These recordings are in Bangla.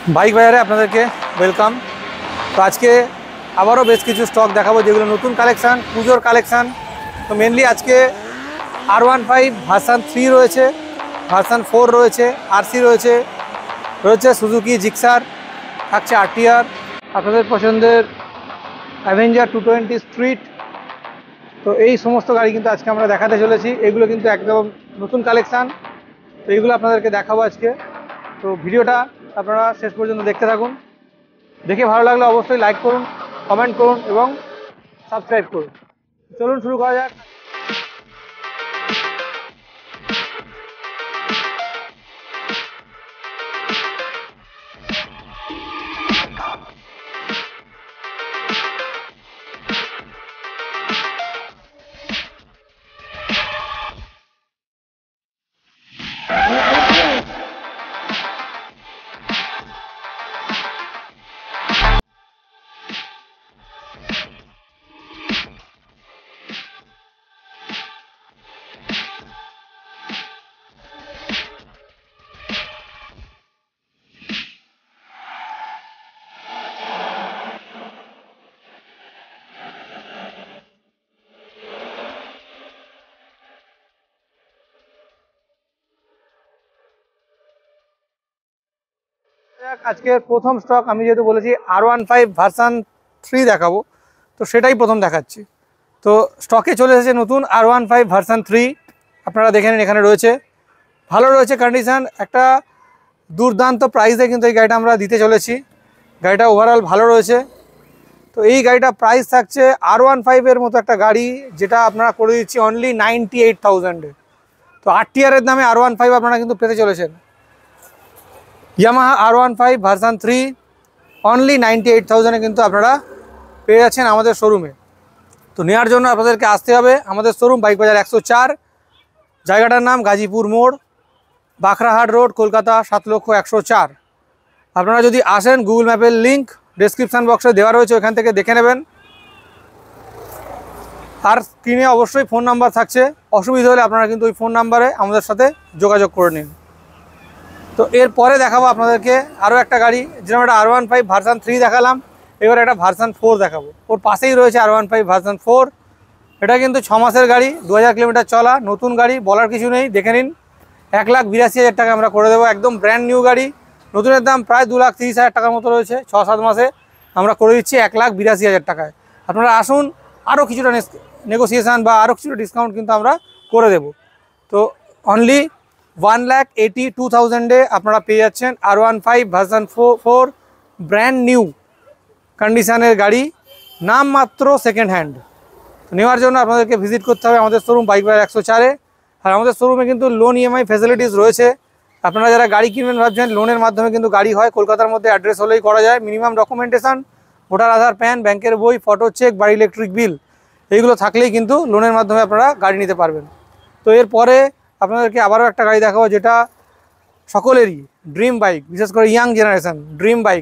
বাইক বাজারে আপনাদেরকে ওয়েলকাম। তো আজকে আবারও বেশ কিছু স্টক দেখাবো যেগুলো নতুন কালেকশান, পুজোর কালেকশান। তো মেনলি আজকে R15 ভার্সান 3 রয়েছে, ভার্সান 4 রয়েছে, আরসি রয়েছে, সুজুকি জিক্সার, থাকছে RTR, আপনাদের পছন্দের অ্যাভেঞ্জার 220 স্ট্রিট। তো এই সমস্ত গাড়ি কিন্তু আজকে আমরা দেখাতে চলেছি। এগুলো কিন্তু একদম নতুন কালেকশান। তো এইগুলো আপনাদেরকে দেখাবো আজকে। তো ভিডিওটা আপনারা শেষ পর্যন্ত দেখতে থাকুন। দেখে ভালো লাগলে অবশ্যই লাইক করুন, কমেন্ট করুন এবং সাবস্ক্রাইব করুন। চলুন শুরু করা যাক। আজকের প্রথম স্টক আমি যেহেতু বলেছি R15 ভার্সান 3 দেখাবো, তো সেটাই প্রথম দেখাচ্ছি। তো স্টকে চলে এসেছে নতুন R15 ভার্সান 3। আপনারা দেখে নিন, এখানে রয়েছে, ভালো রয়েছে কন্ডিশান, একটা দুর্দান্ত প্রাইসে কিন্তু এই গাড়িটা আমরা দিতে চলেছি। গাড়িটা ওভারঅল ভালো রয়েছে। তো এই গাড়িটা প্রাইস থাকছে R15 মতো একটা গাড়ি, যেটা আপনারা করে দিচ্ছি অনলি 98,000-এ। তো RTR-এর দামে R15 আপনারা কিন্তু পেতে চলেছেন। ইয়ামাহা R15 ভার্সান 3 অনলি 98,000-এ কিন্তু আপনারা পেয়ে যাচ্ছেন আমাদের শোরুমে। তো নেওয়ার জন্য আপনাদেরকে আসতে হবে আমাদের শোরুম, বাইক বাজার 104, জায়গাটার নাম গাজীপুর মোড়, বাখরাহাট রোড, কলকাতা 7,01,004। আপনারা যদি আসেন, গুগল ম্যাপের লিঙ্ক ডেসক্রিপশান বক্সে দেওয়া রয়েছে, ওখান থেকে দেখে নেবেন। আর স্ক্রিনে অবশ্যই ফোন নাম্বার থাকছে, অসুবিধা হলে আপনারা কিন্তু ওই ফোন নাম্বারে আমাদের সাথে যোগাযোগ করে নিন। তো এরপরে দেখাবো আপনাদেরকে আরও একটা গাড়ি, যেরকম একটা R15 ভার্সান 3 দেখালাম, এবার একটা ভার্সান 4 দেখাবো। ওর পাশেই রয়েছে R15 ভার্সান 4। এটা কিন্তু 6 মাসের গাড়ি, 2000 কিলোমিটার চলা, নতুন গাড়ি, বলার কিছু নেই। দেখে নিন, 1,82,000 টাকা আমরা করে দেবো, একদম ব্র্যান্ড নিউ গাড়ি। নতুনের দাম প্রায় 2,30,000 টাকার মতো রয়েছে। 6-7 মাসে আমরা করে দিচ্ছি 1,82,000 টাকায়। আপনারা আসুন, আরও কিছুটা নেগোসিয়েশান বা আরও কিছুটা ডিসকাউন্ট কিন্তু আমরা করে দেব। তো অনলি 1,82,000-এ আপনারা পেয়ে যাচ্ছেন R15 ভার্সান 4 ব্র্যান্ড নিউ কন্ডিশানের গাড়ি, নাম মাত্র সেকেন্ড হ্যান্ড। তো নেওয়ার জন্য আপনাদেরকে ভিজিট করতে হবে আমাদের শোরুম, বাইক বাজার 104-এ। আর আমাদের শোরুমে কিন্তু লোন EMI ফ্যাসিলিটিস রয়েছে। আপনারা যারা গাড়ি কিনবেন ভাবছেন, লোনের মাধ্যমে কিন্তু গাড়ি হয়। কলকাতার মধ্যে অ্যাড্রেস হলেই করা যায়। Minimum documentation, voter Aadhaar, PAN, ব্যাংকের বই, ফটো চেক, বাড়ি ইলেকট্রিক বিল, এইগুলো থাকলেই কিন্তু লোনের মাধ্যমে আপনারা গাড়ি নিতে পারবেন। তো এরপরে আপনাদেরকে আবারও একটা গাড়ি দেখাবো, যেটা সকলেরই ড্রিম বাইক, বিশেষ করে young generation dream bike,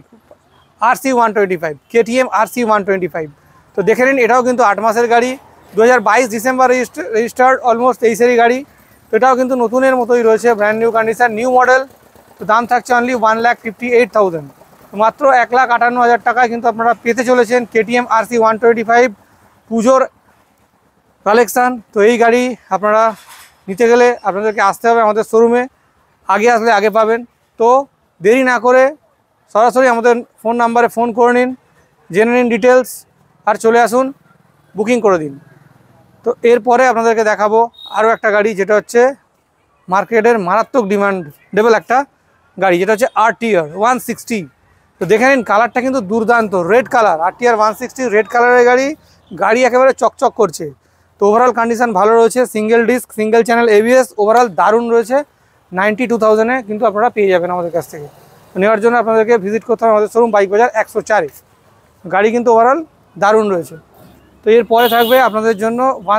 RC125, KTM RC125। তো দেখে নিন, এটাও কিন্তু 8 মাসের গাড়ি, 2022 ডিসেম্বর রেজিস্টার্ড, অলমোস্ট 23-এরই গাড়ি। তো এটাও কিন্তু নতুনের মতোই রয়েছে, brand new condition, new model. তো দাম থাকছে অনলি 1,58,000। তো মাত্র 1,58,000 টাকায় কিন্তু আপনারা পেতে চলেছেন KTM RC125 পুজোর কালেকশান। তো এই গাড়ি আপনারা নিতে গেলে আপনাদেরকে আসতে হবে আমাদের শোরুমে, আগে আসলে আগে পাবেন। তো দেরি না করে সরাসরি আমাদের ফোন নাম্বারে ফোন করে নিন, জেনে নিন ডিটেলস, আর চলে আসুন, বুকিং করে দিন। তো এরপরে আপনাদেরকে দেখাবো আরও একটা গাড়ি, যেটা হচ্ছে মার্কেটের মারাত্মক ডিমান্ডেবল একটা গাড়ি, যেটা হচ্ছে RTR 160। তো দেখে নিন, কালারটা কিন্তু দুর্দান্ত, রেড কালার। RTR 160 রেড কালারের গাড়ি, গাড়ি একেবারে চকচক করছে। তো ওভারঅল কন্ডিশান ভালো রয়েছে, single disc, single channel ABS, overall দারুণ রয়েছে। 92,000-এ কিন্তু আপনারা পেয়ে যাবেন আমাদের কাছ থেকে। নেওয়ার জন্য আপনাদেরকে ভিজিট করতে হবে আমাদের শোরুম, বাইক বাজার 104-এ। গাড়ি কিন্তু ওভারঅল দারুণ রয়েছে। তো এরপরে থাকবে আপনাদের জন্য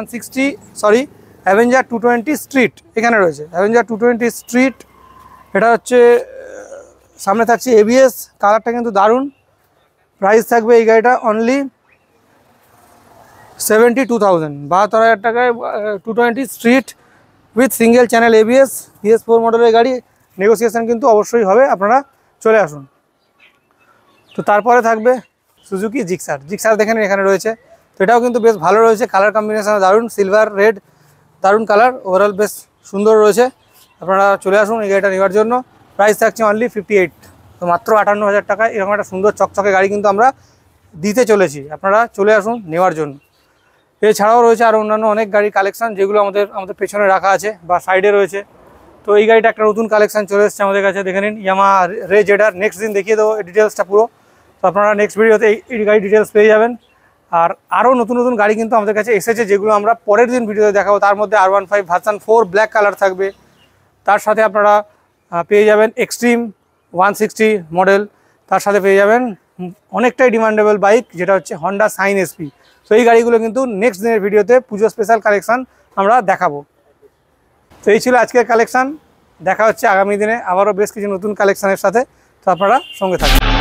অ্যাভেঞ্জার 220 স্ট্রিট, এখানে রয়েছে অ্যাভেঞ্জার 220 স্ট্রিট। এটা হচ্ছে সামনে থাকছে ABS, কালারটা কিন্তু দারুণ। প্রাইস থাকবে এই গাড়িটা অনলি 72,000, 72,000 টাকায় 220 street with single channel ABS, PS4 মডেলের গাড়ি। নেগোসিয়েশান কিন্তু অবশ্যই হবে, আপনারা চলে আসুন। তো তারপরে থাকবে সুজুকি জিক্সার। জিক্সার দেখেন এখানে রয়েছে, তো এটাও কিন্তু বেশ ভালো রয়েছে, কালার কম্বিনেশন দারুণ, সিলভার রেড দারুণ কালার, ওভারঅল বেশ সুন্দর রয়েছে। আপনারা চলে আসুন এই গাড়িটা নেওয়ার জন্য। প্রাইস থাকছে অনলি 58, তো মাত্র 58,000 টাকায় এরকম একটা সুন্দর চকচকে গাড়ি কিন্তু আমরা দিতে চলেছি। আপনারা চলে আসুন নেওয়ার জন্য। এছাড়াও রয়েছে আরও অন্যান্য অনেক গাড়ি কালেকশান, যেগুলো আমাদের পেছনে রাখা আছে বা সাইডে রয়েছে। তো এই গাড়িটা একটা নতুন কালেকশান চলে এসেছে আমাদের কাছে, দেখে নিন, ইয়ামাহা রে জেডার। নেক্সট দিন দেখিয়ে দেবো এই ডিটেলসটা পুরো, তো আপনারা নেক্সট ভিডিওতে এই গাড়ি ডিটেলস পেয়ে যাবেন। আর আরও নতুন নতুন গাড়ি কিন্তু আমাদের কাছে এসেছে, যেগুলো আমরা পরের দিন ভিডিওতে দেখাবো। তার মধ্যে R15 ভার্সন 4 ব্ল্যাক কালার থাকবে, তার সাথে আপনারা পেয়ে যাবেন এক্সট্রিম 160 মডেল, তার সাথে পেয়ে যাবেন অনেকটাই ডিমান্ডেবল বাইক, যেটা হচ্ছে হন্ডা সাইন এসপি। তো এই গাড়িগুলো কিন্তু নেক্সট দিনের ভিডিওতে পুজো স্পেশাল কালেকশান আমরা দেখাবো। তো এই ছিল আজকের কালেকশান। দেখা হচ্ছে আগামী দিনে আবারও বেশ কিছু নতুন কালেকশানের সাথে, তো আপনারা সঙ্গে থাকুন।